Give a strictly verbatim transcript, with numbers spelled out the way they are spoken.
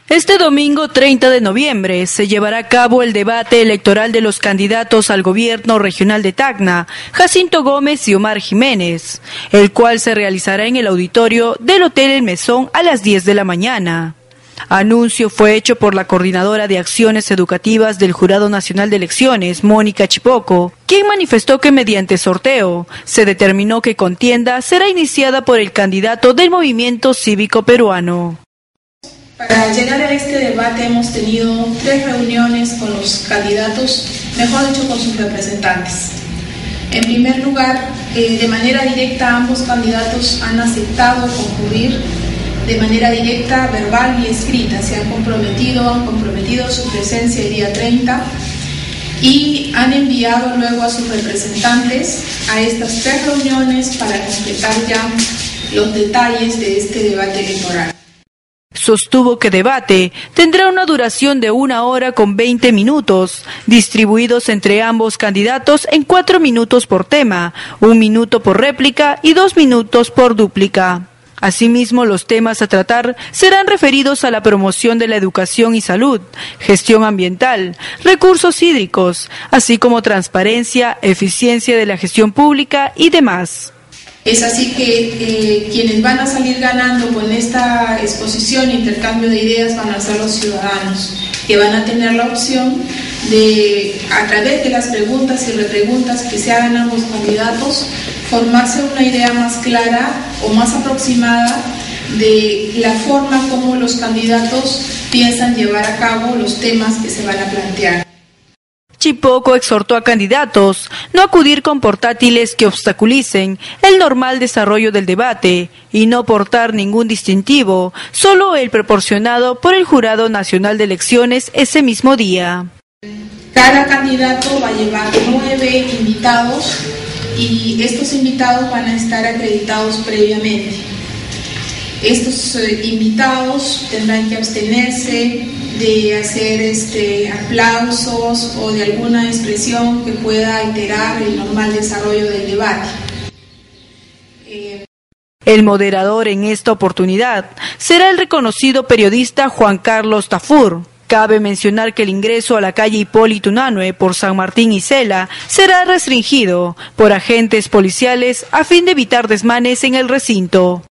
Este domingo treinta de noviembre se llevará a cabo el debate electoral de los candidatos al gobierno regional de Tacna, Jacinto Gómez y Omar Jiménez, el cual se realizará en el auditorio del Hotel El Mesón a las diez de la mañana. Anuncio fue hecho por la coordinadora de acciones educativas del Jurado Nacional de Elecciones, Mónica Chipoco, quien manifestó que mediante sorteo se determinó que contienda será iniciada por el candidato del Movimiento Cívico Peruano. Para llegar a este debate hemos tenido tres reuniones con los candidatos, mejor dicho con sus representantes. En primer lugar, eh, de manera directa ambos candidatos han aceptado concurrir de manera directa, verbal y escrita. Se han comprometido, han comprometido su presencia el día treinta y han enviado luego a sus representantes a estas tres reuniones para completar ya los detalles de este debate electoral. Sostuvo que debate tendrá una duración de una hora con veinte minutos, distribuidos entre ambos candidatos en cuatro minutos por tema, un minuto por réplica y dos minutos por dúplica. Asimismo, los temas a tratar serán referidos a la promoción de la educación y salud, gestión ambiental, recursos hídricos, así como transparencia, eficiencia de la gestión pública y demás. Es así que eh, quienes van a salir ganando con esta exposición e intercambio de ideas van a ser los ciudadanos, que van a tener la opción de, a través de las preguntas y repreguntas que se hagan a ambos candidatos, formarse una idea más clara o más aproximada de la forma como los candidatos piensan llevar a cabo los temas que se van a plantear. Chipoco exhortó a candidatos no acudir con portátiles que obstaculicen el normal desarrollo del debate y no portar ningún distintivo, solo el proporcionado por el Jurado Nacional de Elecciones ese mismo día. Cada candidato va a llevar nueve invitados y estos invitados van a estar acreditados previamente. Estos eh, invitados tendrán que abstenerse de hacer este, aplausos o de alguna expresión que pueda alterar el normal desarrollo del debate. Eh... El moderador en esta oportunidad será el reconocido periodista Juan Carlos Tafur. Cabe mencionar que el ingreso a la calle Hipólito Unanue por San Martín y Cela será restringido por agentes policiales a fin de evitar desmanes en el recinto.